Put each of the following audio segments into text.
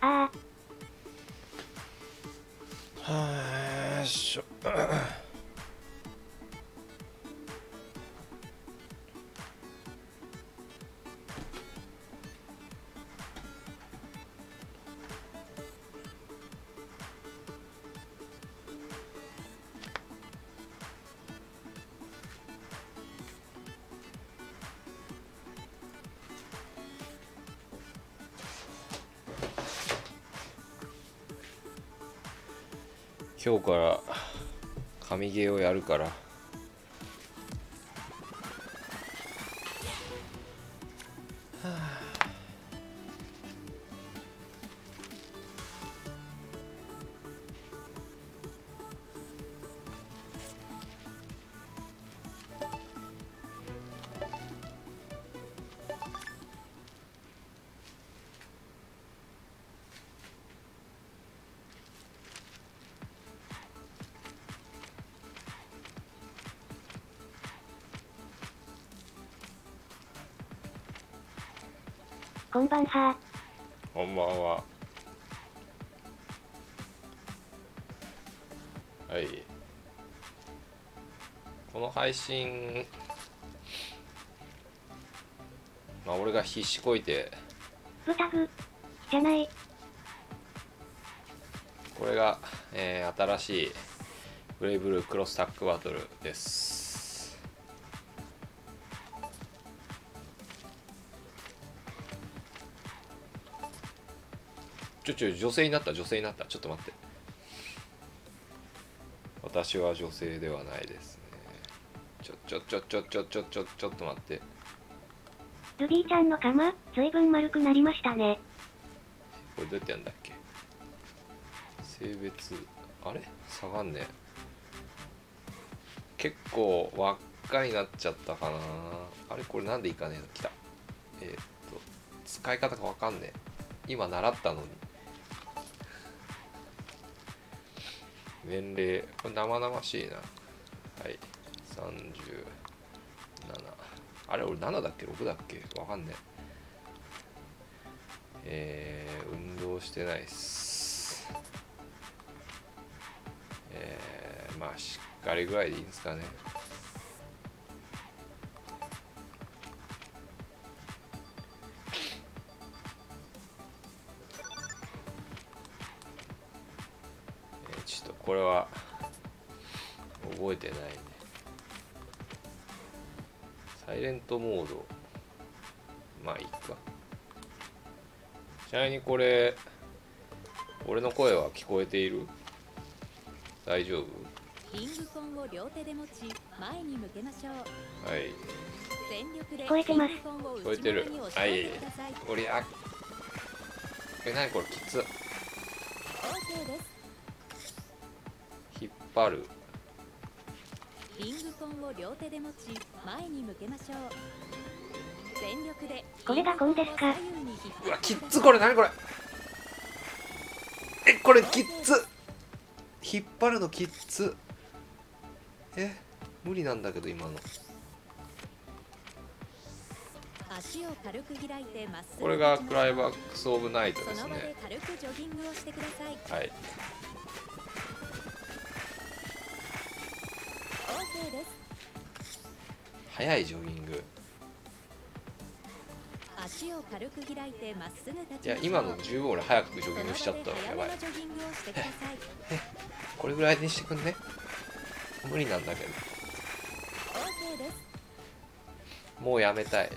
ああ。はあしょ。今日から神ゲーをやるから。 こんばんは。 こんばんは。はい。この配信、まあ俺が必死こいて、 ブタグじゃない。 これが、新しいブレイブルークロスタックバトルです。女性になった。ちょっと待って。私は女性ではないですね。ちょっと待って。 ルビーちゃんの鎌、ずいぶん丸くなりましたね。 これどうやってやるんだっけ。性別、あれ下がんねえ。結構輪っかになっちゃったかな。あれこれなんでいかねえの。来た。使い方がわかんねえ。今習ったのに。年齢、これ生々しいな。はい。37。あれ俺7だっけ ?6 だっけわかんねえ。運動してないっす。まあしっかりぐらいでいいんですかね。ちょっとこれは覚えてないね。サイレントモード、まあいいか。ちなみにこれ俺の声は聞こえている？大丈夫？ リングコンを両手で持ち前に向けましょう。 はい。 全力で聞こえてます。 リングコンを聞こえてる。 内側に押し込んでください。 これ何これきつ。 OK です。 引っ張る。 リングコンを両手で持ち前に向けましょう。全力でこれがコンですか？ 左右に引っ張うわきっつ。これ何これ。これきっつ。引っ張るのきっつ。無理なんだけど今の。 足を軽く開いてまっすぐ。 これがクライマックスオブナイトですその場でね。 軽くジョギングをしてください。 はい。 OK です。 早いジョギング。 足を軽く開いてまっすぐ立ちましょう。 いや今の十分俺早くジョギングしちゃったわ。やばい。 ジョギングをしてください。 これぐらいにしてくんね。無理なんだけど。 OK です。 もうやめたい。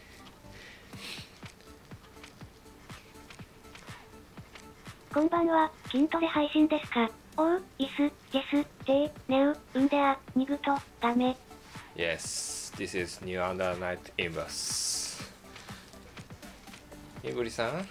こんばんは、筋トレ配信ですか？おう、イス、ジェス、J、ネウ、うんであ、ニグと、ダメ。 Yes, this is New Under Night Inverse。みぶりさん。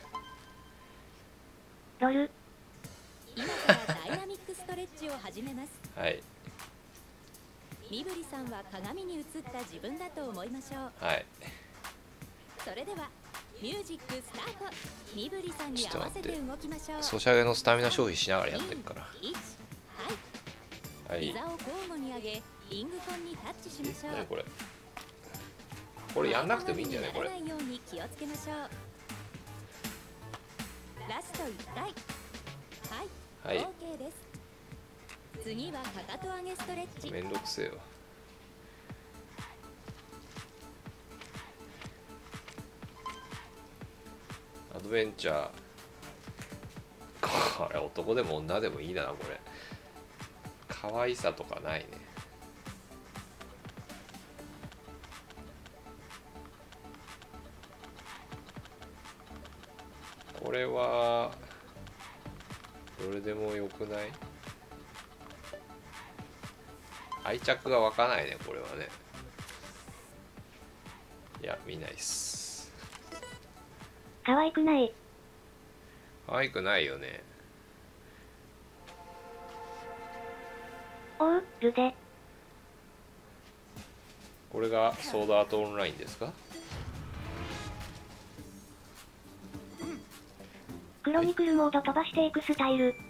ロル。 今からダイナミックストレッチを始めます。 はい。 みぶりさんは鏡に映った自分だと思いましょう。 はい。 それではミュージックスタート。みぶりさんに合わせて動きましょう。 ソシャゲのスタミナ消費しながらやってるから。 はい。 はい。 膝を交互に上げ、リングコンにタッチしましょう。 何これ。これやんなくてもいいんじゃないこれ。 ないように気をつけましょう。 ラスト1回。はい、 はい OK です。次はかかと上げストレッチ。 めんどくせえわ。アドベンチャー、これ男でも女でもいいな、これ。可愛さとかないね。これはどれでもよくない？愛着が湧かないね、これはね。いや、見ないっす。 可愛くない。 可愛くないよね。 おう、ルデ。 これがソードアートオンラインですか？ クロニクルモード飛ばしていくスタイル。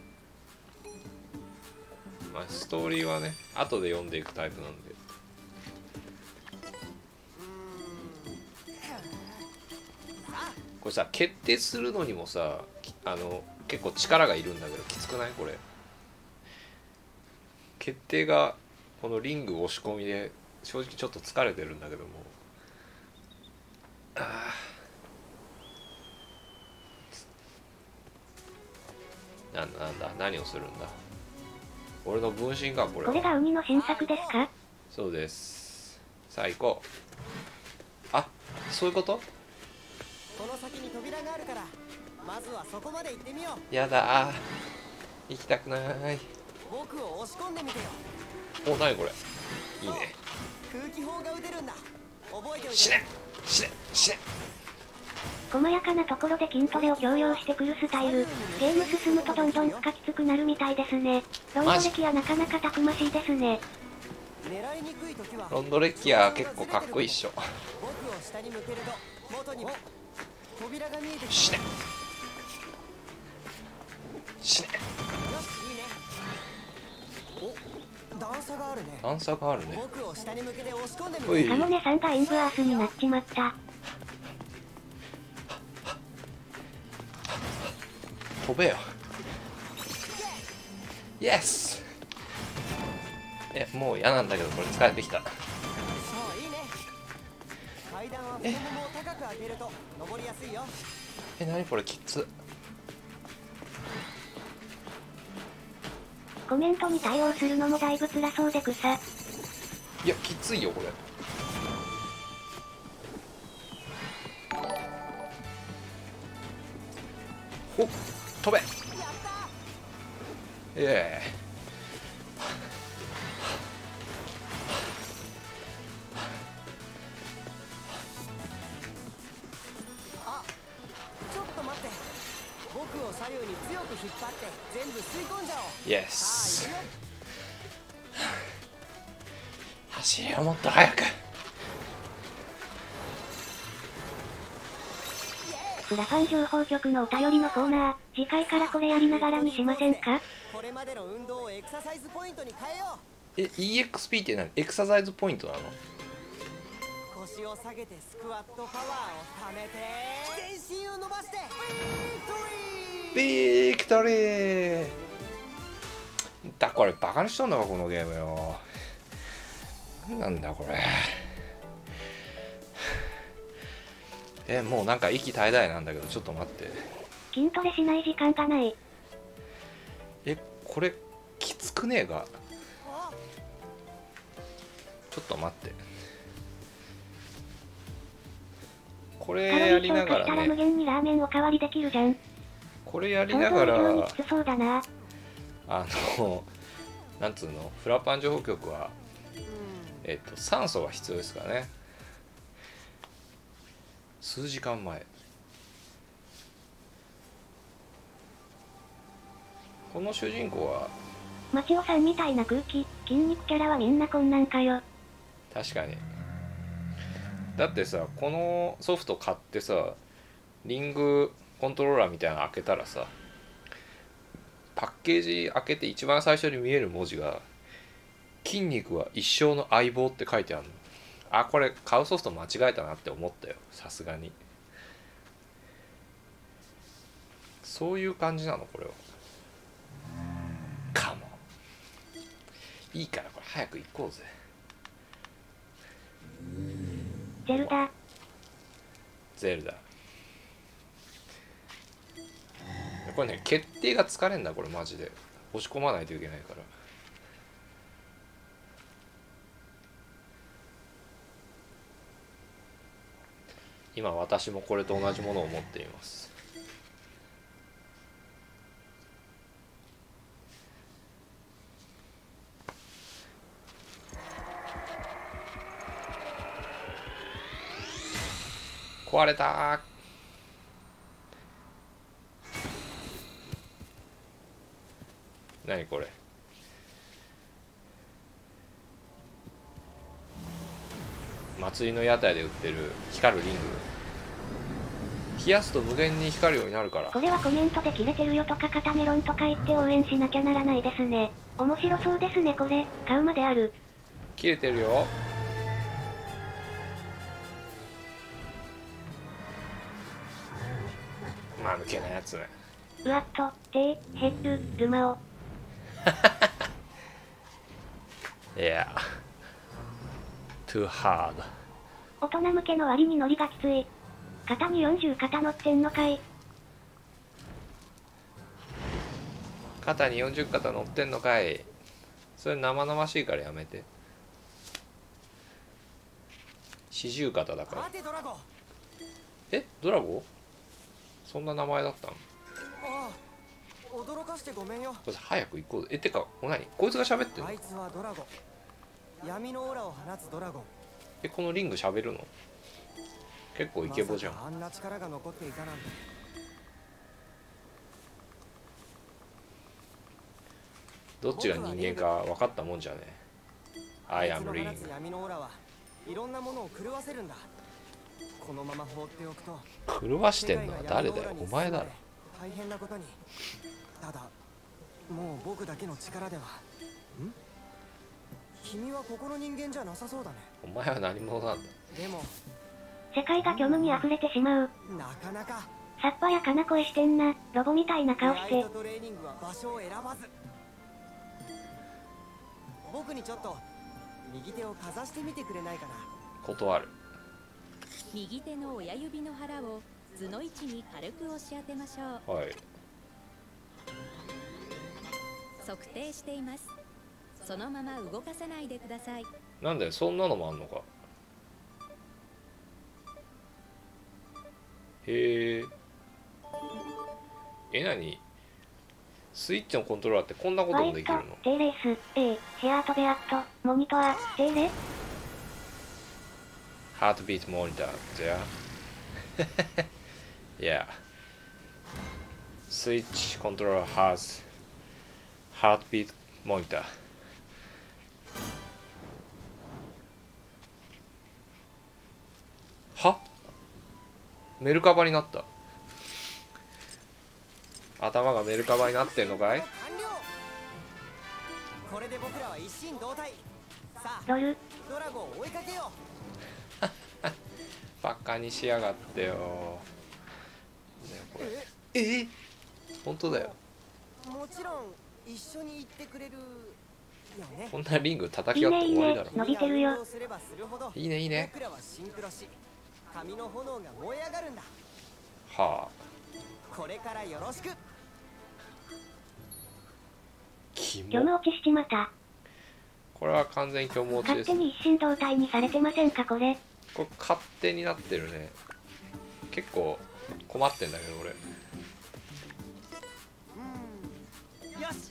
まあ、ストーリーはね、後で読んでいくタイプなんで。これさ、決定するのにもさ、結構力がいるんだけど、きつくないこれ。決定が、このリング押し込みで、正直ちょっと疲れてるんだけども。なんだ、何をするんだ。俺の分身か、これは。 これが鬼の新作ですか？ そうです。さあ行こう。あ、そういうこと？ この先に扉があるから、まずはそこまで行ってみよう。 やだー、行きたくない。 僕を押し込んでみてよ。 お、何これ。いいね。 空気砲が撃てるんだ。覚えておいて。 死ね死ね死ね。 細やかなところで筋トレを強要してくるスタイル。ゲーム進むとどんどん不可きつくなるみたいですね。ロンド歴はなかなかたくましいですね。 狙いにくい時はロンドレッキア結構かっこいいっしょ。 僕を下に向けると元にも扉が見えてくる。 死ね死ね。 よし、いいね。お、段差があるね。 段差があるね。 僕を下に向けて押し込んでみおいる。 サモネさんがインブアースになっちまった。 飛べよ。イエス。もう嫌なんだけど、これ疲れてきた。 そう、いいね。階段は太ももを高く上げると登りやすいよ。 何これ、きつ。 コメントに対応するのもだいぶ辛そうで草。 いや、きついよ、これ。ほっ、飛べ。 ちょっと待って。僕を左右に強く引っ張って全部吸い込んじゃおう。 イエさあ、 ス。 行くよ。 走れよ、もっと早く。 フラファン情報局のお便りのコーナー、次回からこれやりながらにしませんか？ これまでの運動をエクササイズポイントに変えよう。 EXP って何？エクササイズポイントなの？ 腰を下げてスクワットパワーを貯めて全身を伸ばしてビクトリーだ。これバカにしとんのか、このゲームよ。なんだこれ。もうなんか息絶え絶えなんだけど、ちょっと待って。 筋トレしない時間がない。 これきつくねえが。ちょっと待って。これやりながカロリー消化したららね、 無限にラーメンおかわりできるじゃん。 これやり想なが像以上にら、 きつそうだな。 なんつうの、フラパン情報局は、酸素が必要ですからね。数時間前。この主人公はマチオさんみたいな空気、筋肉キャラはみんなこんなんかよ。 確かに。だってさ、このソフト買ってさ、リングコントローラーみたいなの開けたらさ、パッケージ開けて一番最初に見える文字が筋肉は一生の相棒って書いてあるの。あ、これ買うソフト間違えたなって思ったよ、さすがに。 そういう感じなのこれは。かも。いいからこれ早く行こうぜ。 ゼルダ。 ゼルダ。これね、決定が疲れんだこれマジで。押し込まないといけないから。今私もこれと同じものを持っています。壊れたー。何これ。祭りの屋台で売ってる光るリング。冷やすと無限に光るようになるから。 これはコメントで切れてるよとか肩メロンとか言って応援しなきゃならないですね。面白そうですねこれ。買うまである。 切れてるよ。まぬけなやつ。 うわっと、ヘッル、ルマオ。 いや。too hard。 大人向けの割にノリがきつい。肩に40肩乗ってんのかい。 肩に40肩乗ってんのかい。それ生々しいからやめて。40肩だから。 待てドラゴ。 え、ドラゴ？そんな名前だったの？ ああ、驚かしてごめんよ。 これ早く行こうぜ。え、てか、何？こいつが喋ってるの？ あいつはドラゴン。闇のオーラを放つドラゴン。 え、このリング喋るの？結構イケボじゃん。 まさかあんな力が残っていたなんて。 どっちが人間か分かったもんじゃねえ。I am リング。 闇のオーラはいろんなものを狂わせるんだ。このまま放っておくと狂わしてんのは誰だよ。お前だろ。 大変なことに。ただもう僕だけの力では。君はここの人間じゃなさそうだね。 お前は何者なんだ。 でも世界が虚無に溢れてしまう。 なかなかさっぱやかな声してんな。ロボみたいな顔して。 トレーニングは場所を選ばず。僕にちょっと右手をかざしてみてくれないかな。 断る。 右手の親指の腹を図の位置に軽く押し当てましょう。 はい。 測定しています。そのまま動かさないでください。 なんだよ、そんなのもあんのか。へえ。何？スイッチのコントローラーってこんなこともできるの？ T レース、A、ヘアートベアット、モニトア、T レ Heartbeat monitor there. Yeah. Switch controller has heartbeat monitor. は？メルカバになった。頭がメルカバになってんのかい？ 完了。これで僕らは一心同体。さあロル。 ドラゴンを追いかけよう。 バカにしやがってよ。ねこれ。本当だよ。 もちろん一緒に行ってくれるよね。 こんなリング叩き合って終わりだろ。 伸びてるよ。 いいねいいね。 僕らはシンクロし、髪の炎が燃え上がるんだ。 はあ。 これからよろしく。 キモ。 虚無落ちしちまった。 これは完全に虚無落ちです。 勝手に一心同体にされてませんかこれ。 これ勝手になってるね。結構困ってんだけど俺。 よし。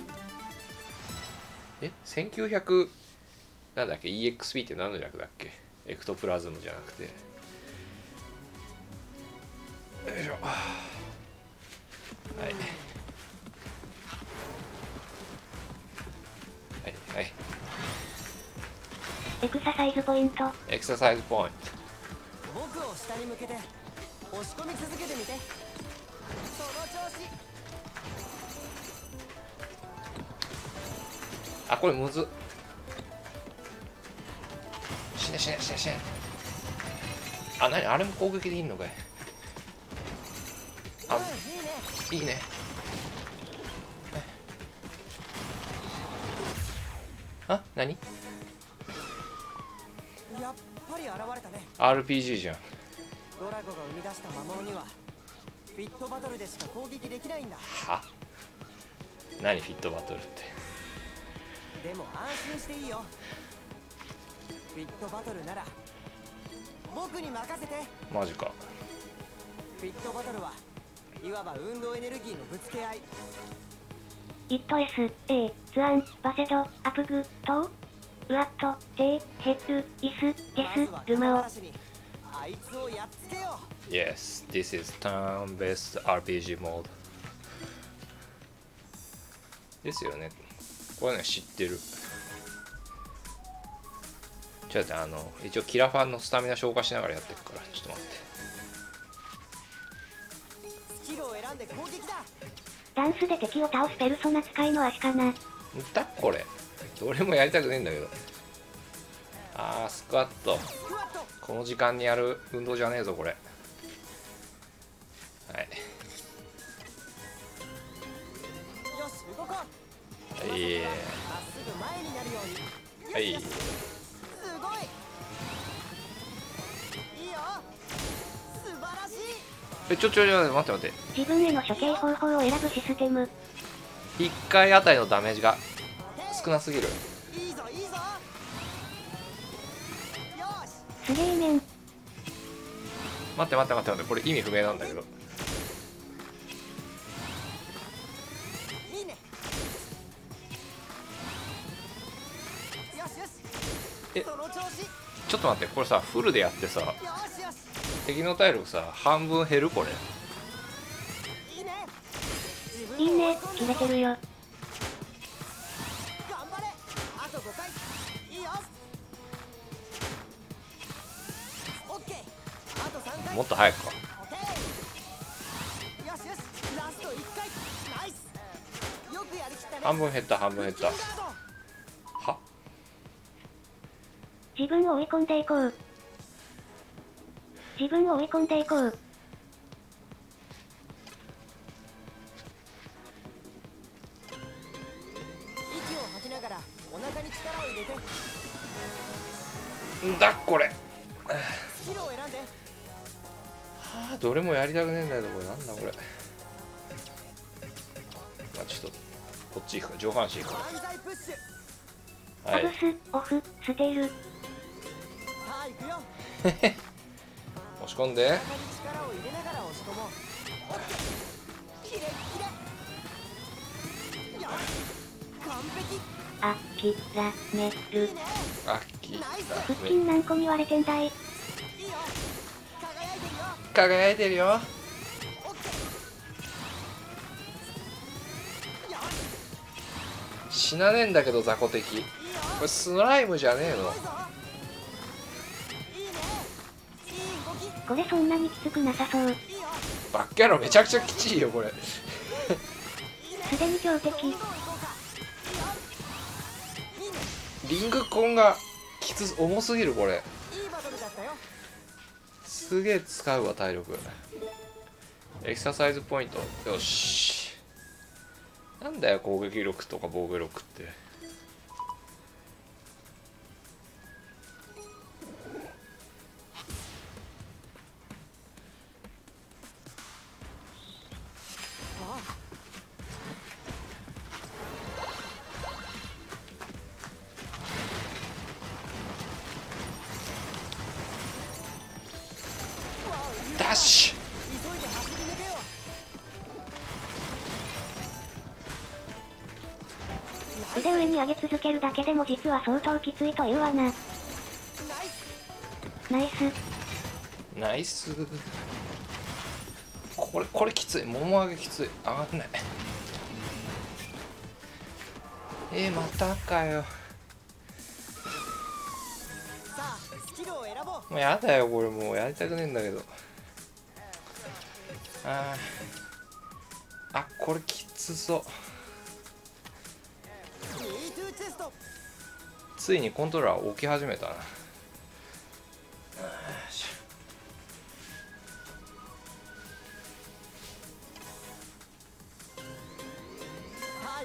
1900なんだっけ EXP って何の略だっけ？エクトプラズムじゃなくて。よいしょ。はい。はいはい。 エクササイズポイント。 エクササイズポイント。 僕を下に向けて押し込み続けてみて。その調子。 あ、これむずっ。死ね死ね死ね死ね。あ、なにあれも攻撃でいいのかい。あ、 いいね。 いいね。あ、何？ やっぱり現れたね。 RPG じゃん。 ドラゴが生み出した魔物にはフィットバトルでしか攻撃できないんだ。 は？何フィットバトルって。 でも安心していいよ。フィットバトルなら僕に任せて。 マジか。 フィットバトルはいわば運動エネルギーのぶつけ合い。 イット S、A、ツアン、バセド、アプグ、トウ、ウアット、J、ヘッド、イス、ゲス、ルマオ。 あいつをやっつけよう。 Yes, this is turn-based RPG mode ですよね。これね知ってる。ちょっと待って、一応キラファンのスタミナ消化しながらやってるから、ちょっと待って。 スキルを選んで攻撃だ。 ダンスで敵を倒すペルソナ使いの足かな。 んだこれ。どれもやりたくねえんだけど。あー、スクワット。 スクワット。 この時間にやる運動じゃねえぞこれ。はい。 よし動こう。 はい。 まっすぐ前になるように。 はい。 すごい。いいよ。素晴らしい。 ちょ待って待って。 自分への処刑方法を選ぶシステム。 1回あたりのダメージが少なすぎる。 いいぞいいぞ。よし。 スゲーメン。 待って待って待って待って、これ意味不明なんだけど。 いいね。よしよし。 えその調子。 ちょっと待って、これさフルでやってさ、 よしよし。 敵の体力さ半分減るこれ。 いいね。 いいね、切れてるよ。 頑張れ。あと5回。いいよ。オッケー。あと3回。 もっと早くか。 オッケー。よしよし。ラスト1回。ナイス。よくやりきったね。 半分減った半分減った。 腹筋ガード。 は？ 自分を追い込んでいこう。自分を追い込んでいこう。 息を吐きながらお腹に力を入れて。 んだこれ。 スキルを選んで。 はあ、どれもやりたくねえんだけど、これなんだこれ。まあちょっとこっち行くか、上半身行くか。 万歳プッシュ。 はい。 オブス、オフ、ステイル。 さあ行くよ。 押し込んで。 お腹に力を入れながら押し込もう。オッケー。キレッキレ。よし。完璧。 あきらめいる。 いね。 あき腹だ筋何個に割れてんだい。 いいよ。輝いてるよ。 輝いてるよ。 オッケー。よし。 死なねえんだけど雑魚敵。 いいよ。 これスライムじゃねえの。 すごいぞ。いいね。いい動き。 これそんなにきつくなさそう。 いいよ。 バッキャロめちゃくちゃきちいよこれ。 いいね。 すでに強敵。 どんどん行こうか。いいよ。いいね。 リングコンがきつ重すぎるこれ。 いいバトルだったよ。 すげえ使うわ体力。エクササイズポイント。よし。なんだよ攻撃力とか防御力って。ダッシュ。 急いで走り抜けよう。 腕上に上げ続けるだけでも実は相当きついというわな。 ナイス。 ナイス。 ナイス。これきつい。もも上げきつい。上がんない。またかよ。 さあスキルを選ぼう。 もうやだよこれ、もうやりたくねえんだけど。これきつそう。 Me too チェスト。 ついにコントローラー置き始めたな。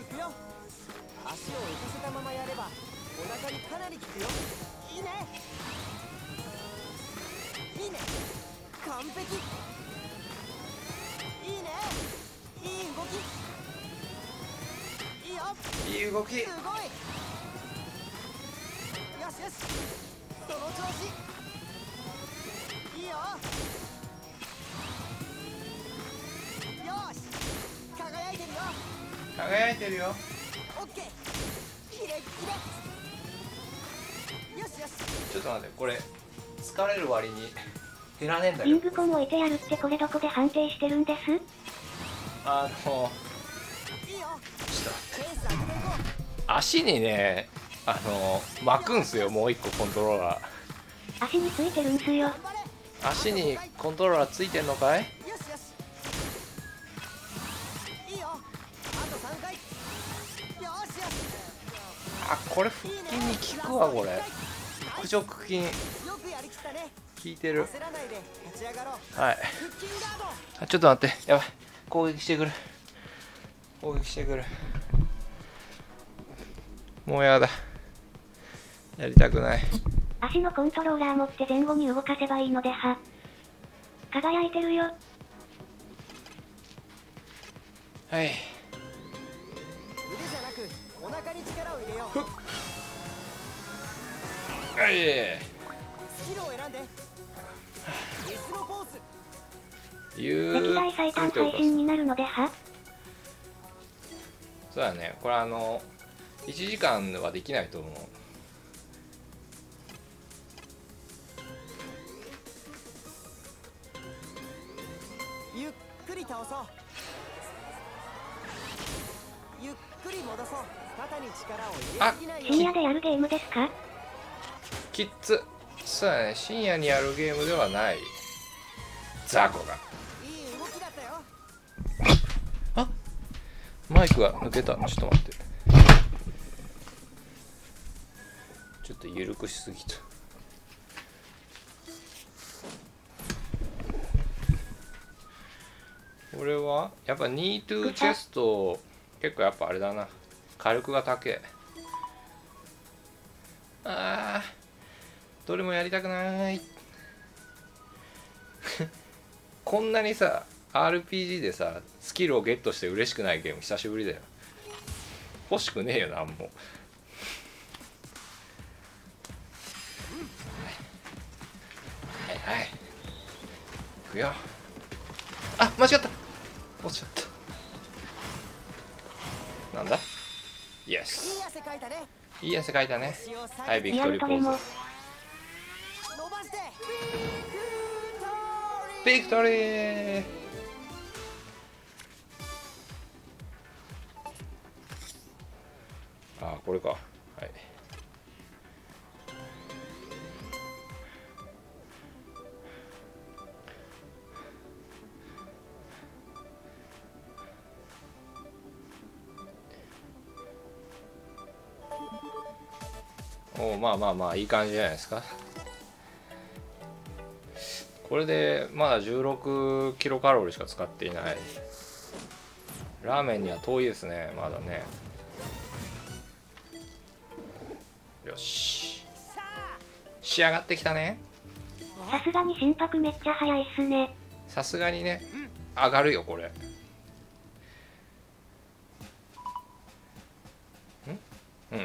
くよ。足を浮かせたままやればお腹にかなり効くよ。いいねいいね、完璧。いいね、いい動き。いいよ、 いい動き。 すごい。よしよし、その調子。いいよ。よし、輝いてるよ。 輝いてるよ。 オッケー、キレッキレ。よしよし。 ちょっと待って、これ疲れる割に減らねえんだリけど。 ングコン置いてやるってこれどこで判定してるんです？ いいよ。 ちょっと待ってペース上げていこ足にね、巻くんすよ、もう一個コントローラー。 足についてるんすよ。 う。頑張れ。 足にコントローラーついてんのかい？ よしよし。いいよ。あと3回。よしよし。 あ、これ腹筋に効くわ、これ。腹直筋よくやりきったね。 効いてる。 焦らないで立ち上がろう。 はい。 腹筋ガード。 あ、ちょっと待って、やばい。攻撃してくる。攻撃してくる。もうやだ。やりたくない。 足のコントローラー持って前後に動かせばいいのでは。輝いてるよ。 はい。 腕じゃなくお腹に力を入れよう。 はい。 スキルを選んで。椅子のポーズ。 歴代最短配信になるのでは。 そうだね。これ1時間はできないと思う。 ゆっくり倒そう。ゆっくり戻そう。肩に力を入れすぎないように。 深夜でやるゲームですか？ キッズ。そうだね。深夜にやるゲームではない。ザコが。 いい動きだったよ。 あ、マイクが抜けた。ちょっと待って。ちょっと緩くしすぎた。これはやっぱニートゥーチェスト、結構やっぱあれだな、火力が高え。あー、どれもやりたくない。こんなにさ RPG でさスキルをゲットして嬉しくないゲーム久しぶりだよ。欲しくねえよなんも。はいはい、いくよ。あ、間違った、落ちちゃった。なんだ、イエいいス、 汗かいたね。 いい汗かいたね。 腰を下はい、 げてビクトリーポーズ。 伸ばしてビクトリー。あ、これか。はい。お、まあまあまあいい感じじゃないですか。これでまだ16キロカロリーしか使っていない。ラーメンには遠いですね、まだね。よし、仕上がってきたね。 さすがに心拍めっちゃ速いっすね。 さすがにね、上がるよこれ。うん。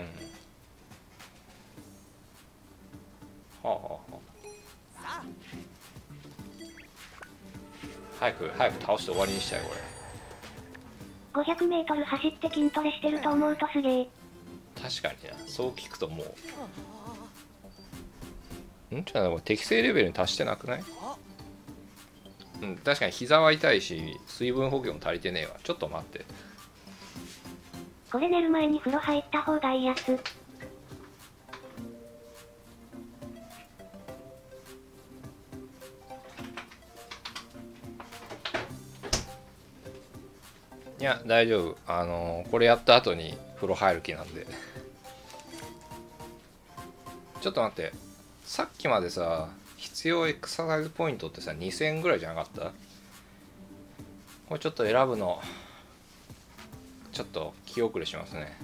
はあはあはあ。早く倒して終わりにしたいこれ。 500メートル走って筋トレしてると思うとすげえ。 確かにな、そう聞くともう、じゃあこれ適正レベルに達してなくない？うん、確かに膝は痛いし水分補給も足りてねえわ。ちょっと待って、 これ寝る前に風呂入った方がいいやつ。 いや大丈夫、これやった後に風呂入る気なんで。ちょっと待って、さっきまでさ必要エクササイズポイントってさ2000ぐらいじゃなかった？これちょっと選ぶのちょっと気遅れしますね。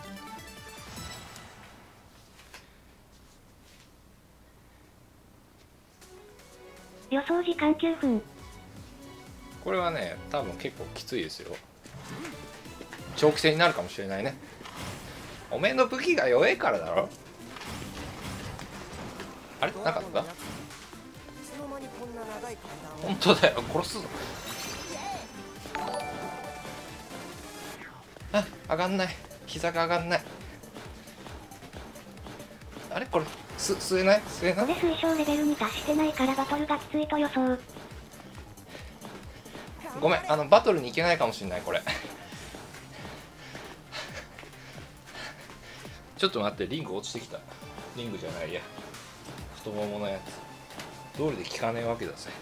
予想時間9分。 これはね多分結構きついですよ。長期戦になるかもしれないね。おめえの武器が弱いからだろ。あれなかった？本当だよ、殺すぞ。あ、上がんない。膝が上がんない。あれこれ吸えない？吸えない？ これ推奨レベルに達してないからバトルがきついと予想。 ごめん、バトルに行けないかもしれないこれ。ちょっと待って、リング落ちてきた。リングじゃないや、太もものやつ。道理で効かねえわけだぜ。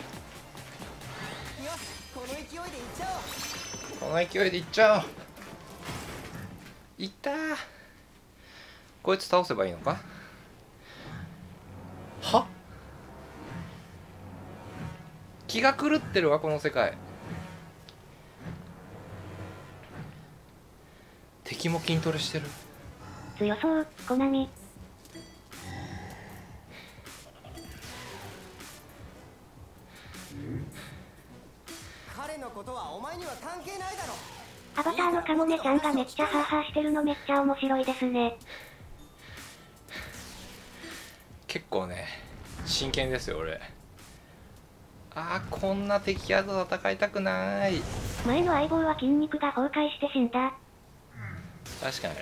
よし、この勢いでいっちゃおう。 この勢いでいっちゃおう。いったー。こいつ倒せばいいのか？は？気が狂ってるわこの世界。敵も筋トレしてる。 強そう、コナミ。 彼のことはお前には関係ないだろ。 アバターのカモメちゃんがめっちゃハーハーしてるのめっちゃ面白いですね。 結構ね真剣ですよ俺。こんな敵キャラと戦いたくない。 前の相棒は筋肉が崩壊して死んだ。 確かに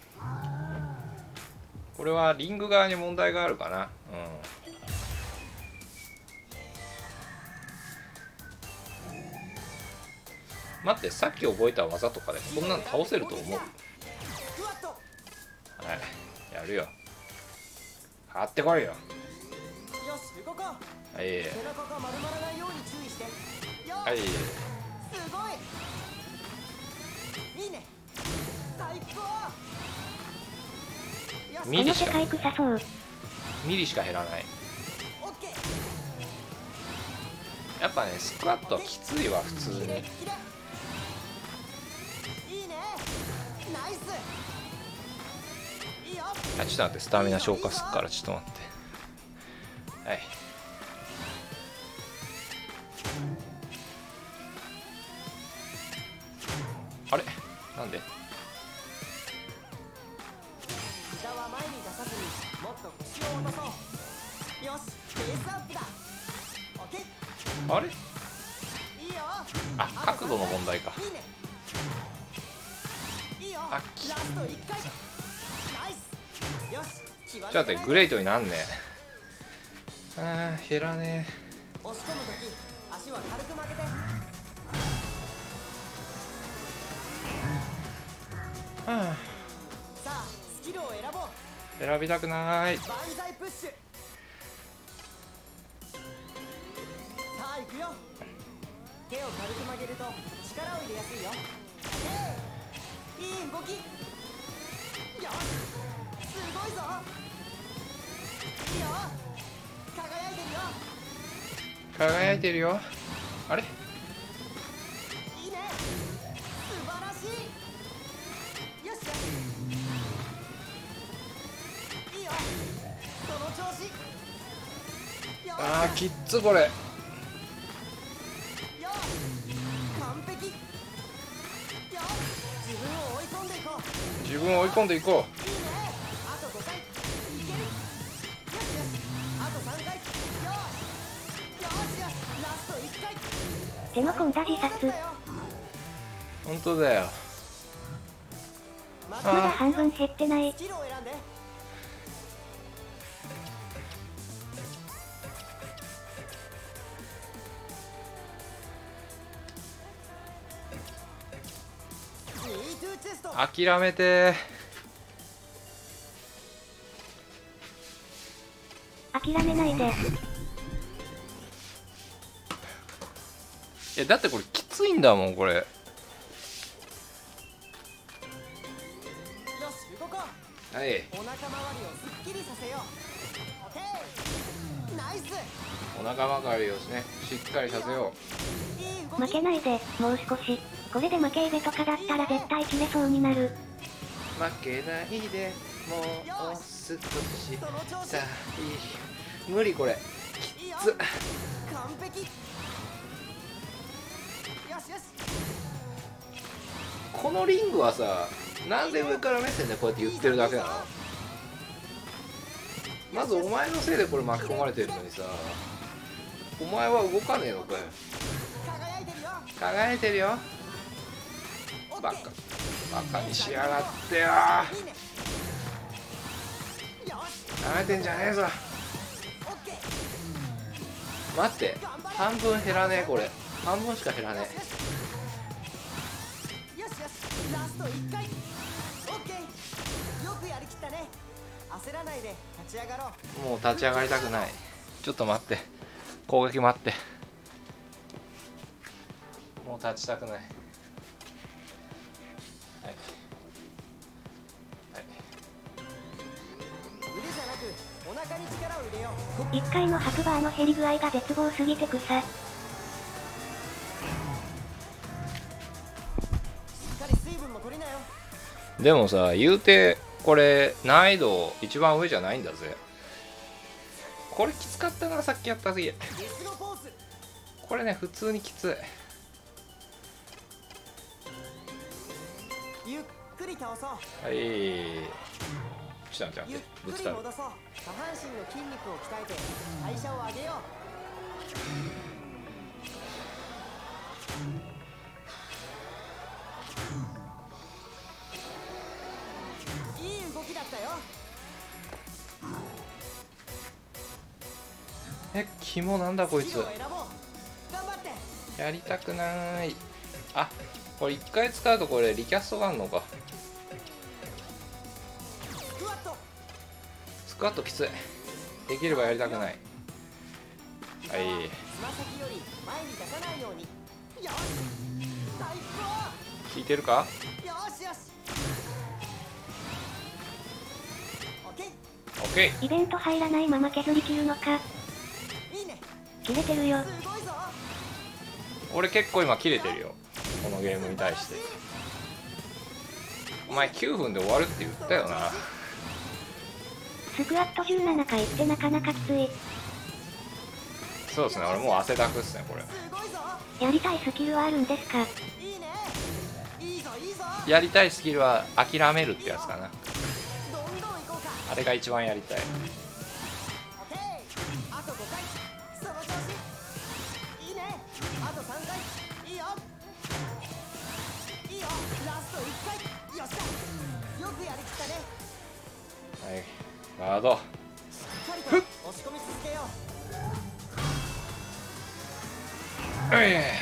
これはリング側に問題があるかな。待って、さっき覚えた技とかでこんなの倒せると思う？はい、やるよ。買ってこいよ。 よし、動こう。 はい背中が丸まらないように注意して。よはい。 すごい。いいね。最高。よし、 ミリしかこの世界臭そう。 ミリしか減らない。 オッケー。 やっぱねスクワットはきついわ普通に。 いいね。ナイス。いいよ。 ちょっと待って、スタミナ消化すっからちょっと待って。はい。あれなんで？ 膝は前に出さずにもっと腰を落とそう。よし、ベースアップだ。オッケー。 あれ？ いいよ。 角度の問題か。 いいね。いいよ。 あラスト1回。ナイス。よし。 ちょっと待って、グレートになんねえ。減らね押し込むとき足は軽く曲げて。 え。 さあ、スキルを選ぼう。 選びたくない。 万歳プッシュ。さあ行くよ。手を軽く曲げると力を入れやすいよ。いい動き。よし、すごいぞ。いいよ。輝いてるよ。 輝いてるよ。あれ？ いいね。素晴らしい。よしよし。いいよ。その調子。よし。 きっつこれ。 よし。完璧。よし。自分を追い込んでいこう。 自分を追い込んでいこう。 いいね。あと5回。いける。よしよし。あと3回。よし。よしよし。ラスト1回。 手の込んだ自殺。 本当だよ。 まだ半分減ってない。 スキルを選んで。チェスト。 諦めて諦めないで。 いやだってこれきついんだもんこれ。 よし動こう。 はい。 お腹周りをすっきりさせよう。オッケー。ナイス。 お腹周りをねしっかりさせよいい負けないで、もう少し。これで負けイベとかだったら絶対切れそうになる。 負けないでもう少しさあ無理これいいよきつっ。 完璧。よしよし。 このリングはさ、なんで上から目線でこうやって言ってるだけなの？まずお前のせいでこれ巻き込まれてるのにさ、お前は動かねえのかよ。 輝いてるよ。 輝いてるよ。 オッケー。 バカバカにしやがってよ。 いいね。よし。 なめてんじゃねえぞ。 オッケー。 待って、半分減らねえこれ。半分しか減らねよしよし。ラスト1回。オッケー。よくやりきったね。焦らないで立ち上がろう。 え。もう立ち上がりたくない。ちょっと待って、攻撃待って。もう立ちたくない。はいはい。 腕じゃなくお腹に力を入れよう。 1回の白馬の減り具合が絶望すぎて草。 しっかり水分も取りなよ。 でもさ、言うてこれ難易度一番上じゃないんだぜ。これきつかったな、さっきやった時。 デスのポーズ。 これね、普通にきつい。 ゆっくり倒そう。 はいちゃんちゃんゆっぶつかる。 くり戻そう。下半身の筋肉を鍛えて代謝を上げよう。いい動きだったよ。 肝なんだこいつ。 次を選ぼう。頑張って。 やりたくない。あ、これ一回使うとこれリキャストがあるのか。 スクワット。 スクワットきつい。できればやりたくない。はい、 つま先より前に出さないように。よし。最効いてるか？ 高。よしよし。オッケー。 オッケー。 イベント入らないまま削り切るのか。 いいね。 切れてるよ。 すごいぞ。 俺結構今切れてるよ、このゲームに対して。お前9分で終わるって言ったよな。 スクワット17回ってなかなかきつい。 そうですね、俺もう汗だくっすねこれ。 すごいぞ。 やりたいスキルはあるんですか？ いいね。いいぞいいぞ。 やりたいスキルは諦めるってやつかな。 どんどん行こうか。 あれが一番やりたい。 オッケー。あと5回。その調子。いいね。あと3回。いいよ。いいよ。ラスト1回。よっしゃ。よくやりきったね。 はい、ガード。 しっかりと押し込み続けよう。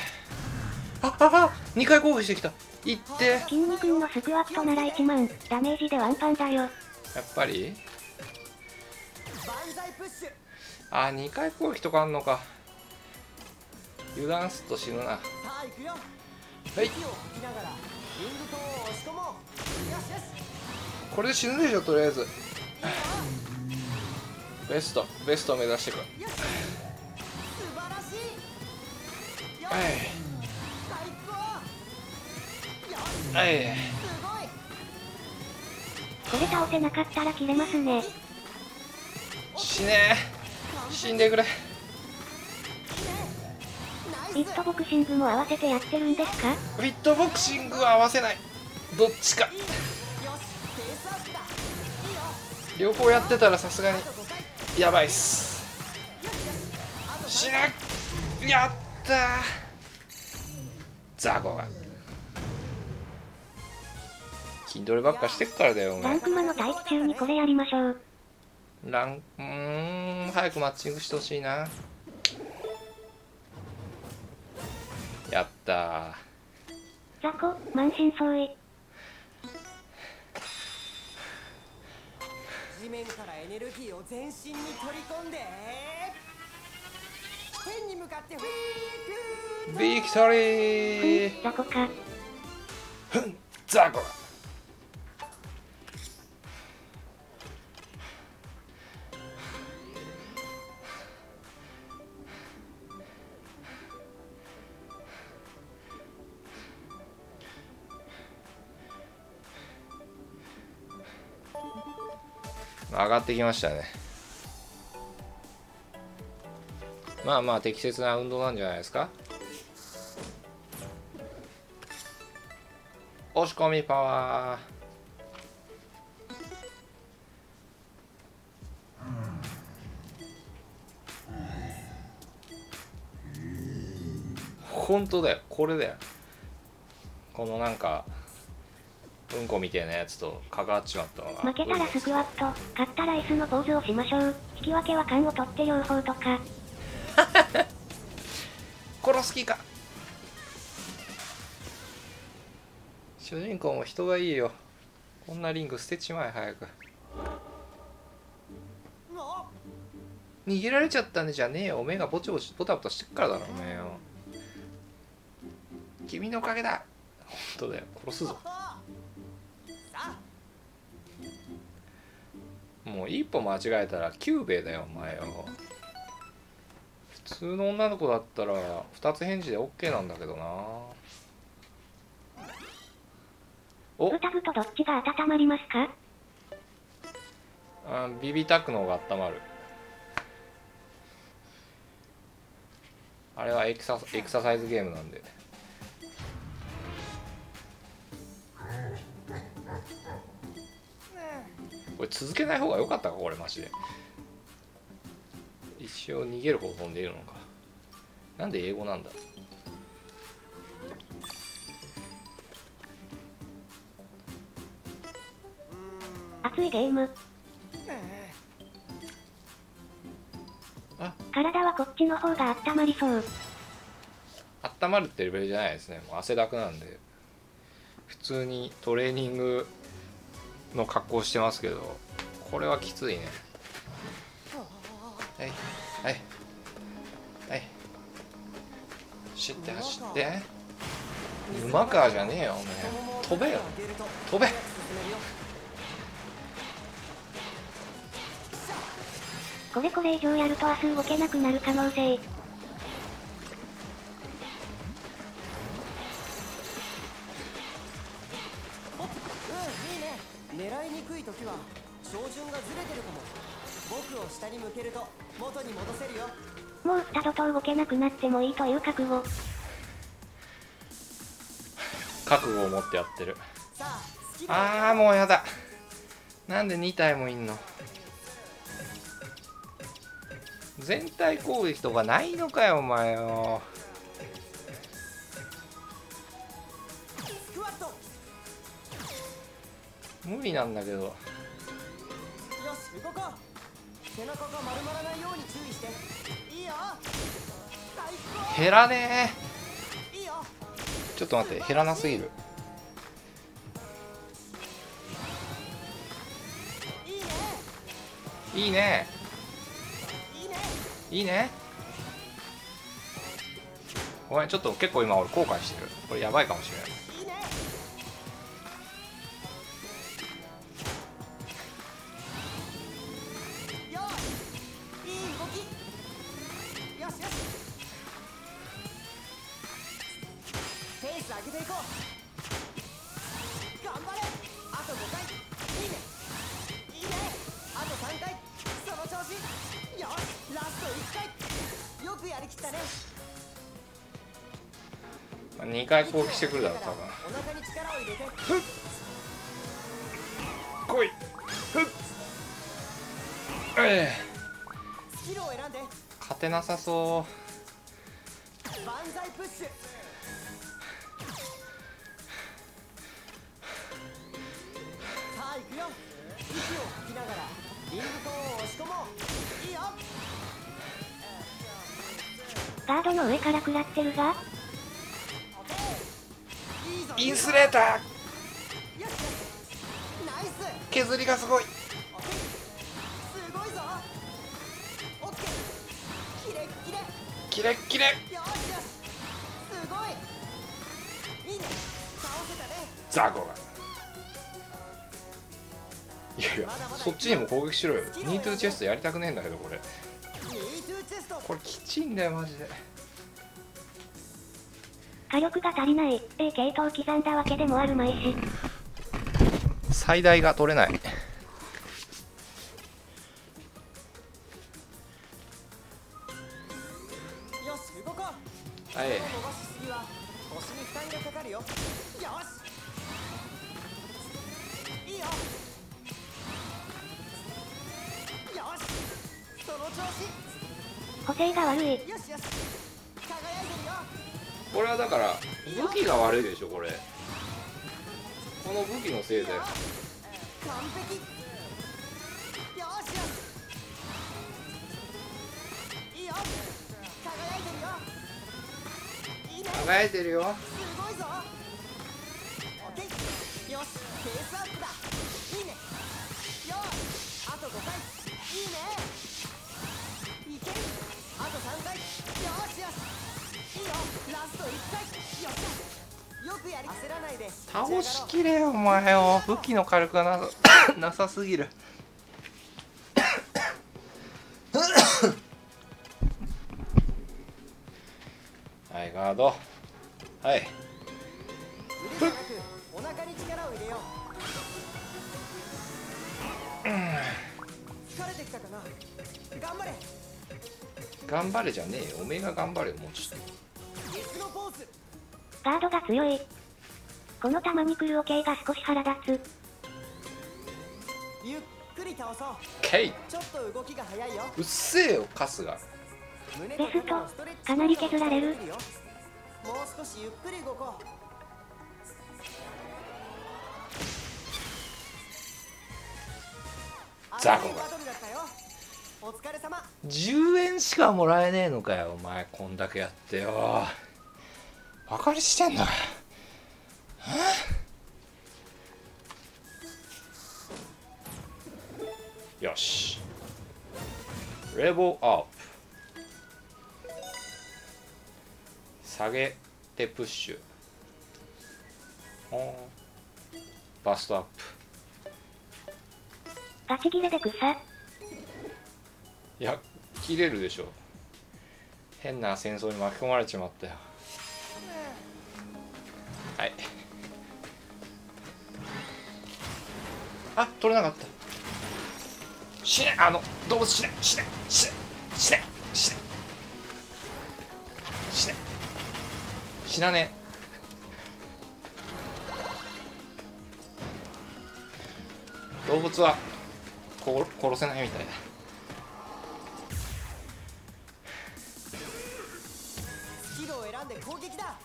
2回攻撃してきた。いってやっ筋肉のスクワットなら1万、ダメージでワンパンだよ。 ぱり。 万歳プッシュ。 あ、2回攻撃とかあんのか。油断すっと死ぬな。 さあ行くよ。 はい、 息を吐きながらリングコーンを押し込もう。よしよし。 これで死ぬでしょとりあえず。 いいよ。 ベスト目指してく。 よし。素晴らしい。よし。 はい最高。よし。 はい。 すごい。 これ倒せなかったら切れますね。 死ねえ、死んでくれ。 いいね。ナイス。 フィットボクシングも合わせてやってるんですか？ フィットボクシングは合わせない。どっちか。 いいね。よし。ペースアップだ。いいよ。 両方やってたらさすがにあと5回。 やばいっす。 よしよし。あと死 3回。 ぬ。やったー。ザコが筋トレばっかしてっからだよお前。 ランクマの待機中にこれやりましょう。 早くマッチングしてほしいな。やったー。 雑魚、満身創痍。 地面からエネルギーを全身に取り込んで天に向かってフィークビクトリー。 雑魚か。 ザコが上がってきましたね。まあまあ適切な運動なんじゃないですか。押し込みパワー。本当だよ、これだよ。このなんかうんこみたいなやつと関わっちまったのが。 負けたらスクワット、勝ったら S のポーズをしましょう。引き分けは缶を取って両方とか。 殺す気か。主人公も人がいいよ。こんなリング捨てちまえ早く。逃げられちゃったねじゃねえよ。おめえがぼちぼちボタボタしてっからだろおめえよ。君のおかげだ。本当だよ、殺すぞ。もう一歩間違えたらキューベイだよお前よ。普通の女の子だったら2つ返事で OK なんだけどな。お、 ブタブとどっちが温まりますか？ ビビタクの方が温まる。あれはエクササイズゲームなんで。これ続けない方が良かったかこれマジで。一応逃げる方法でいるのか。なんで英語なんだ。 熱いゲーム。体はこっちの方が温まりそう。 温まるってレベルじゃないですね。もう汗だくなんで普通にトレーニングの格好してますけど、これはきついね。はいはいはい、走って走って。馬川じゃねえよおめえ。飛べよ飛べ。 これ以上やると明日動けなくなる可能性。 狙いにくい時は照準がずれてるかも。僕を下に向けると元に戻せるよ。 もうスタドと動けなくなってもいいという覚悟。 覚悟を持ってやってる。 さあ好きあーもうやだ。なんで2体もいんの。全体攻撃とかないのかよお前よ。 スクワット。 無理なんだけど。 よし動こう。背中が丸まらないように注意して。いいよ最高。 減らねいいよ。 え。ちょっと待って、減らなすぎる。 いいねいいねいいね。 いいね。ごめん、ちょっと結構今俺後悔してる。これやばいかもしれない。 いいね。よしいい動き。よしよしペース上げていこう。頑張れ。あと5回。いいねいいね。あと3回。その調子。よしラスト1回。よくやりきったね。 2回攻撃してくるだろ多分。 お腹に力を入れて。 来い。ふっ。 スキルを選んで。 勝てなさそ万歳プッシュ。さあ行くよ。息を吐きながらリングコーンを押し込もう。いいよ。 ガードの上から食らってるが。 いいぞ。 う。インスレーターよしよしナイス。 削りがすごい。 オッケーすごいぞ。オッケーキレッキレ。 キレッキレ。 よしよしすごい。いいね倒せたね。 ザコが。いやいや、そっちにも攻撃しろよ。ニートゥーチェストやりたくねえんだけどこれ。 ニートゥーチェスト。 これきちいんだよマジで。 火力が足りない。系統刻んだわけでもあるまいし。 最大が取れない。 補正が悪い。 よしよし輝いてるよ。 これはだから武器が悪いでしょ。これこの武器のせいだよ。 完璧。よしよしいいよ。輝いてるよ。いいね。 輝いてるよ。 すごいぞ。オッケー。よしペースアップだ。いいね。よしあと5回。いいね。いける。あと3回。よしよしいいよ。ラスト1回。よっしゃ。よくやり焦らないで。 倒しきれよお前よ。武器の火力がなさすぎる。はいガード。はい腕じゃなくお腹に力を入れよう。疲れてきたかな。頑張れ。 頑張れじゃねえよ。おめえが頑張れよもうちょっと。 別のポーズ。 ガードが強い。この弾に来るオケイが少し腹立つ。 ゆっくり倒そう。 ケイちょっと動きが早いよ。 うっせえよカスが。 胸ベスト肩のストレッチかなり削られる。 もう少しゆっくり動こう。 ザコがバトルだったよ。お疲れ様。 10円しかもらえねえのかよお前。こんだけやってよ。バカにしてんの。よしレベルアップ。下げてプッシュ。バストアップ。 ガチ切れで草。 いや切れるでしょ。変な戦争に巻き込まれちまったよ。はいあ取れなかった。死ね。動物死ね死ね死ね死ね死ね死ね死なねえ。動物は殺せないみたいだ。 スキルを選んで攻撃だ。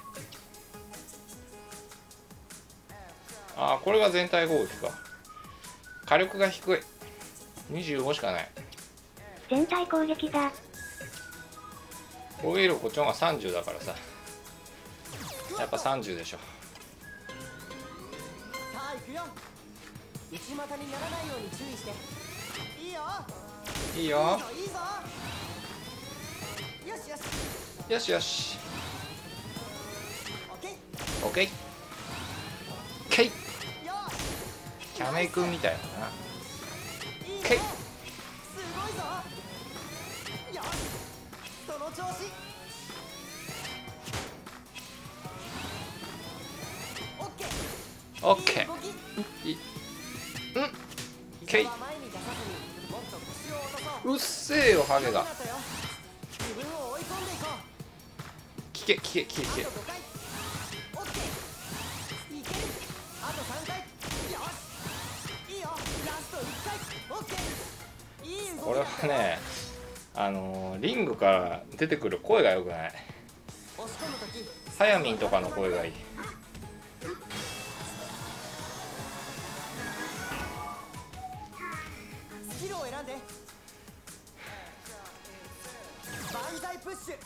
ああこれが全体攻撃か。火力が低い。25しかない。 全体攻撃だ。 攻撃力こっちの方が30だからさ。やっぱ30でしょ。 さあ行くよ。内股にならないように注意して。いいよいいよいいぞ。よしよし。 よしよしオッケー。 オッケーケイよキャメイ君みたいだな。 しいいね。 けいすごいぞ。よしその調子。オッケー。 オッケいい動き。 ーいケイ膝は前に出さずにもっと腰を落とそう。 うっせえよハゲが。 良くなったよ。自分を追い込んでいこう。 聞け聞け聞け聞け。 あと5回。オッケー。いける。あと3回。よしいいよ。ラスト1回。オッケー。いい動きだ。 これはねリングから出てくる声が良くない。 押し込むときサヤミンとかの声がいい。 スキルを選んで。バンザイプッシュ。さ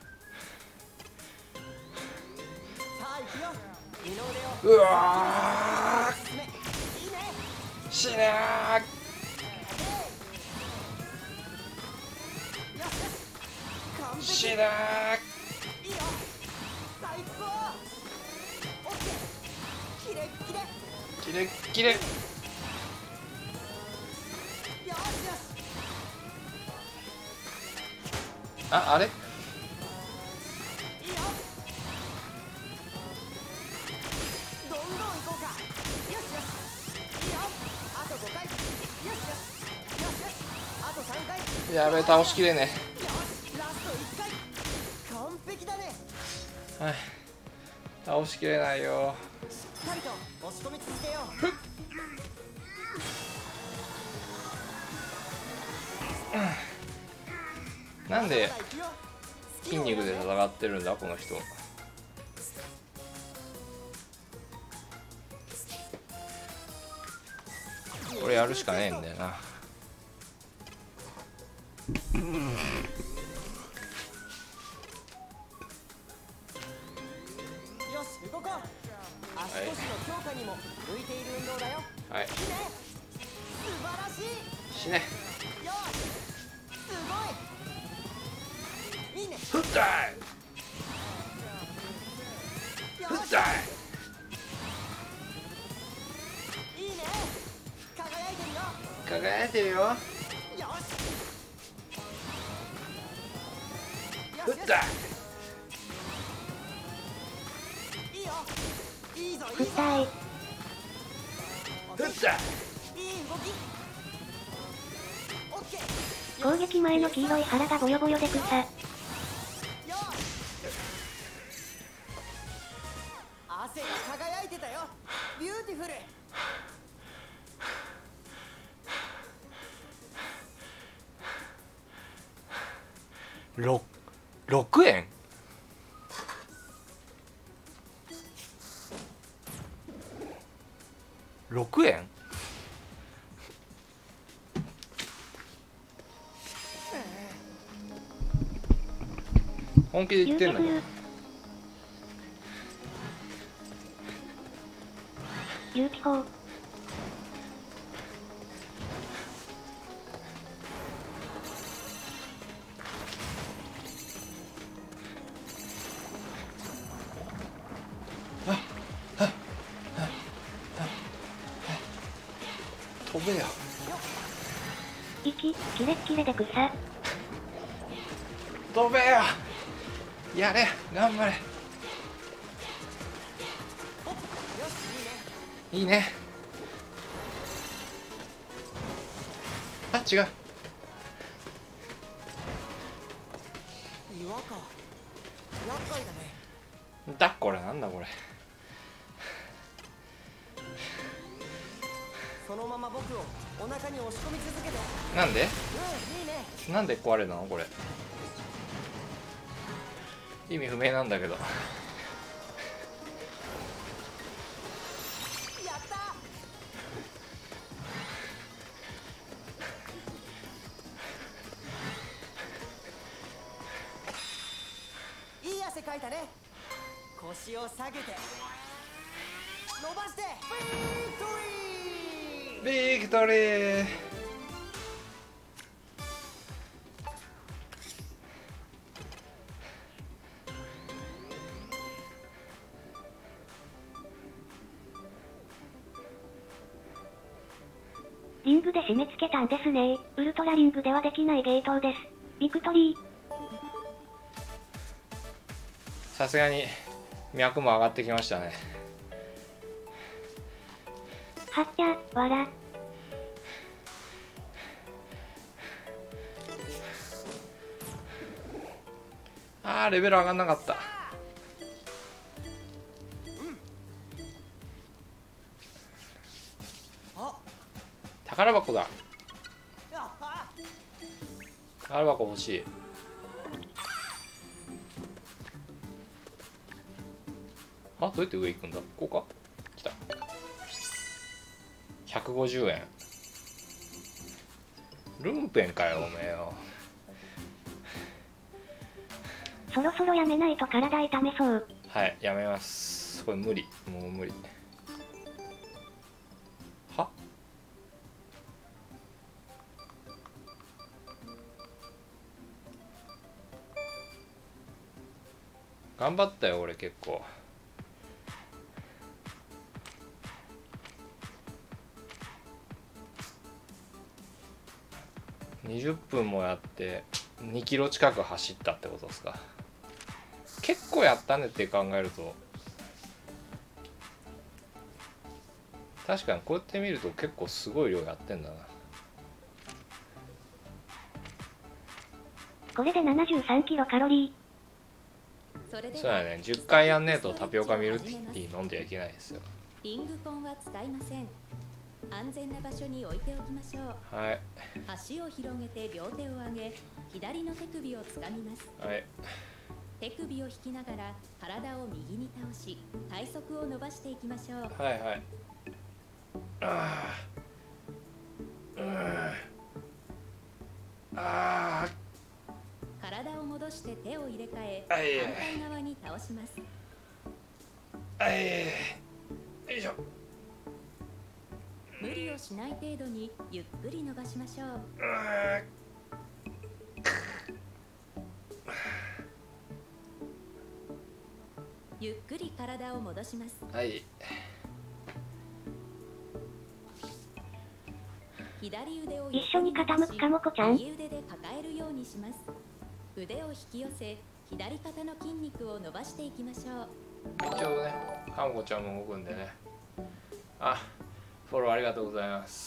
あ行くよ。二の腕をうわ進め。いいね。 ー死ねー。 よしよし。完璧。 死ねいいよ。最高。オッケー。キレッキレ。 ー。キレッキレ。 よしよし。 あれいいよ。どんどん行こうか。よしよし。いいよ。あと5回。よしよし。よしよし。あと3回。 やべえ倒しきれねよし。ラスト1回。完璧だね。 え。はい倒しきれないよ。 しっかりと押し込み続けよう。 なんで筋肉で戦ってるんだこの人。これやるしかねえんだよな。 よし動こう。足腰の強化にも向いている運動だよ。 はい、 いいね、素晴らしい。 死ね。 よしすごい。いいね。 ふったいよしふったい。 いいね、輝いてるよ。 輝いてるよ。 よしふったい。 いいよ、いいぞいいぞ。 ふったい。 ふったい。 いい動き。オッケー。 攻撃前の黄色い腹がボヨボヨで草。 よし汗が輝いてたよ。ビューティフル。 6円。6円。本気で言ってんだけど。 有機砲。 飛べよ。 息、キレッキレで草。 飛べよ。やれ、頑張れ。いいね。あ、違う。 岩か。厄介だね。 これなんだこれ。 そのまま僕をお腹に押し込み続けて。 なんでいいね。 なんで壊れたのこれ。意味不明なんだけど。 やったー。いい汗かいたね。腰を下げて伸ばしてビクトリー。 リングで締め付けたんですね。ウルトラリングではできないゲートです。ビクトリー。 さすがに脈も上がってきましたね。 はっちゃ、わら。 レベル上がんなかった。宝箱だ。宝箱欲しい。どうやって上行くんだ。こうか。来た。150円。ルンペンかよおめえよ。 そろそろやめないと体痛めそう。 はい、やめます。これ無理、もう無理。は？頑張ったよ俺結構。20分もやって2キロ近く走ったってことですか。結構やったねって考えると、確かにこうやって見ると結構すごい量やってんだな。 これで73キロカロリそうだね、10回やんねえとタピオカミルクティー飲んではいけないですよ。 リングポンは使いません。 安全な場所に置いておきましょう。 はい足を広げて両手を上げ、左の手首をつかみます。 はい。 手首を引きながら体を右に倒し、体側を伸ばしていきましょう。 はいはい。ああ。 体を戻して手を入れ替え、 はい反対側に倒します。 はい。よいしょ。 無理をしない程度にゆっくり伸ばしましょう。ゆっくり体を戻します。 はい。 左腕を一緒に傾くかもこちゃん。 右腕で抱えるようにします。腕を引き寄せ、左肩の筋肉を伸ばしていきましょう。 一応ね、かもこちゃんも動くんでね。あ、フォローありがとうございます。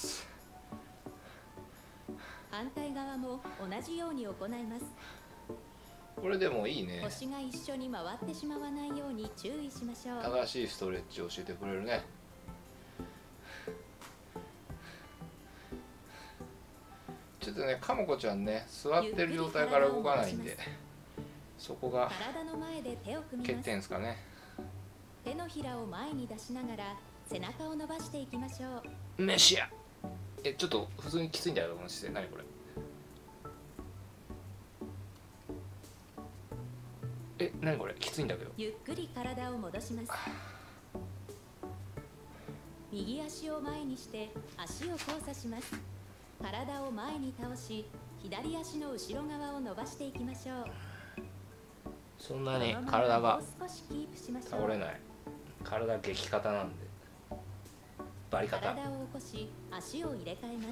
反対側も同じように行います。 これでもいいね。 腰が一緒に回ってしまわないように注意しましょう。 正しいストレッチを教えてくれるね。ちょっとね、かもこちゃんね、座ってる状態から動かないんで、そこが体の前で手を組み欠ます。 点ですかね。 手のひらを前に出しながら背中を伸ばしていきましょう。 メシア。ちょっと普通にきついんだよ、この姿勢。何これ。何これ、きついんだけど。 ゆっくり体を戻します。右足を前にして足を交差します。体を前に倒し、左足の後ろ側を伸ばしていきましょう。 そんなにこのまま体がもう少しキープしましょう。 倒れない。体激硬なんで。バリ硬。 体を起こし、足を入れ替えます。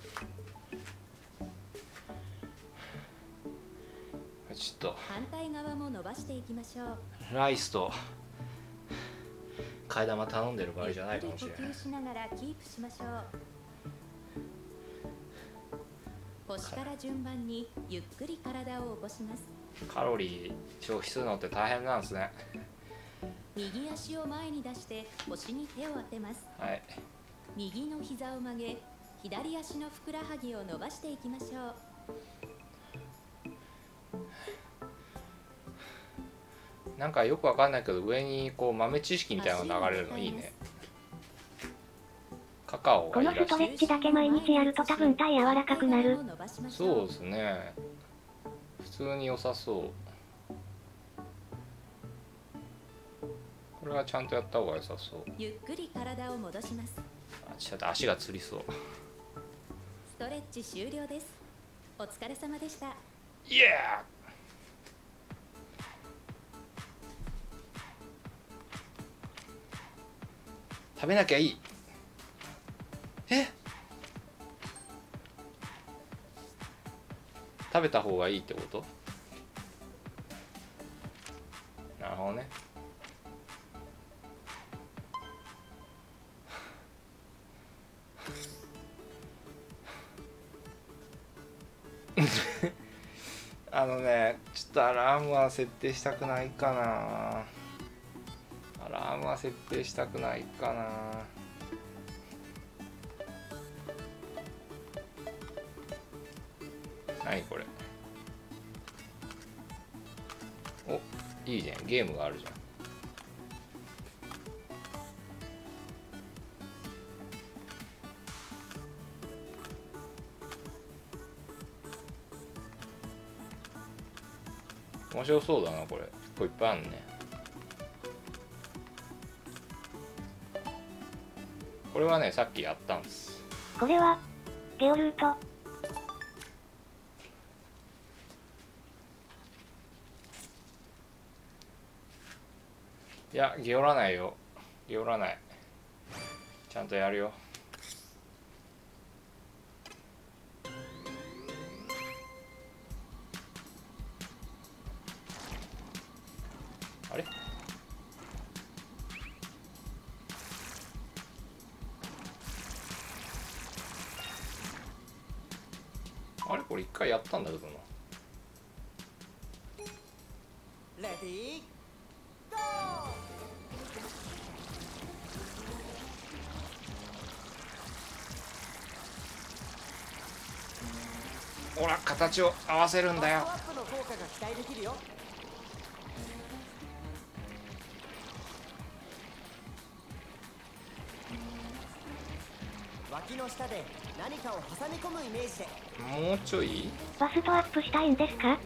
ちょっと反対側も伸ばしていきましょう。 ライスと替え玉頼んでる場合じゃないかもしれない。 ゆっくり呼吸しながらキープしましょう。腰から順番にゆっくり体を起こします。 カロリー消費するのって大変なんですね。 右足を前に出して腰に手を当てます。 はい。 右の膝を曲げ、左足のふくらはぎを伸ばしていきましょう。 なんかよくわかんないけど、上にこう豆知識みたいなのが流れるのいいね。カカオこのがいいらしい。 ストレッチだけ毎日やると多分体柔らかくなる。 そうですね。普通に良さそう。これはちゃんとやった方が良さそう。 ゆっくり体を戻します。 ちょっと足がつりそう。 ストレッチ終了です。お疲れ様でした。 イエー。食べなきゃいい。食べた方がいいってこと？なるほどね。ちょっとアラームは設定したくないかな。アラームは設定したくないかな。何これ。お、いいじゃん。ゲームがあるじゃん。面白そうだな、これ。結構いっぱいあるね。これはね、さっきやったんです。 これはゲオルート。 いや、ゲオらないよ。ゲオらない。ちゃんとやるよ。あれ？あれこれ一回やったんだけどな。 レディーゴー。 ほら形を合わせるんだよ。 バストアップの効果が期待できるよ。脇の下で何かを挟み込むイメージで。 もうちょい。 バストアップしたいんですか？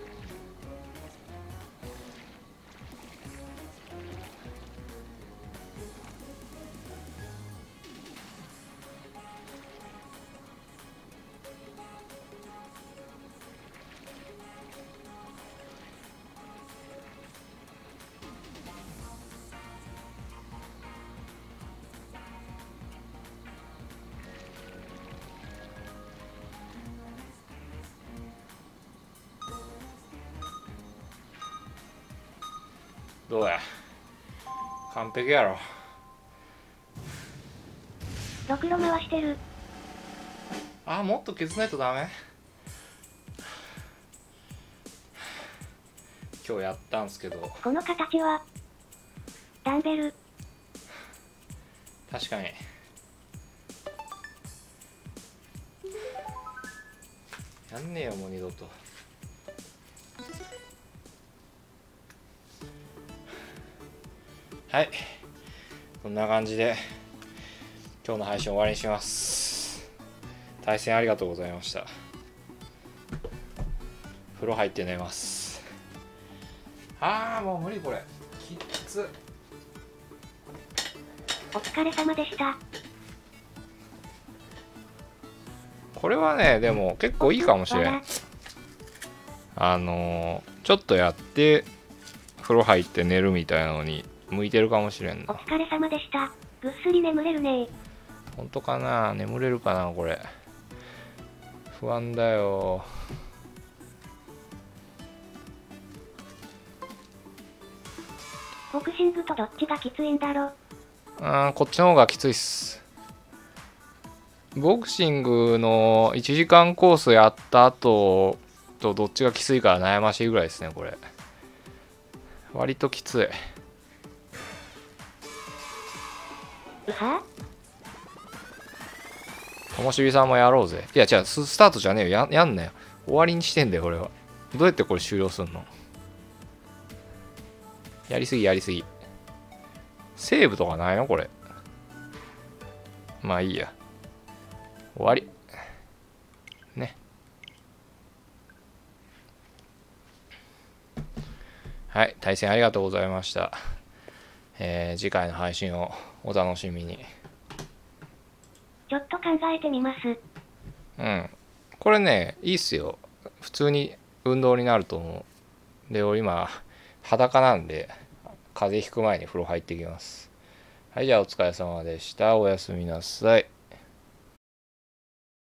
どうや、完璧やろ。 ろくろ回してる。 あ、もっと削らないとダメ。今日やったんすけど。 この形はダンベル。 確かに。やんねえよもう二度と。はい、こんな感じで今日の配信終わりにします。対戦ありがとうございました。風呂入って寝ます。あーもう無理これ、きっつ。 お疲れ様でした。 これはねでも結構いいかもしれん。ちょっとやって風呂入って寝るみたいなのに向いてるかもしれんおな。 疲れ様でした。ぐっすり眠れるね。 本当かな、眠れるかなこれ。不安だよ。 ボクシングとどっちがきついんだろ。 こっちの方がきついっす。ボクシングの1時間コースやった後とどっちがきついか悩ましいぐらいですねこれ。割ときつい。 うは？ ともしびさんもやろうぜ。いや違う、スタートじゃねえよ。やんなよ。終わりにしてんだよこれは。どうやってこれ終了すんの？やりすぎやりすぎ。セーブとかないのこれ。まあいいや。終わり。ね。はい、対戦ありがとうございました。次回の配信をお楽しみに。 ちょっと考えてみます。 うん。これね、いいっすよ。普通に運動になると思う。で、俺今、裸なんで、風邪ひく前に風呂入ってきます。はい、じゃあお疲れ様でした。おやすみなさい。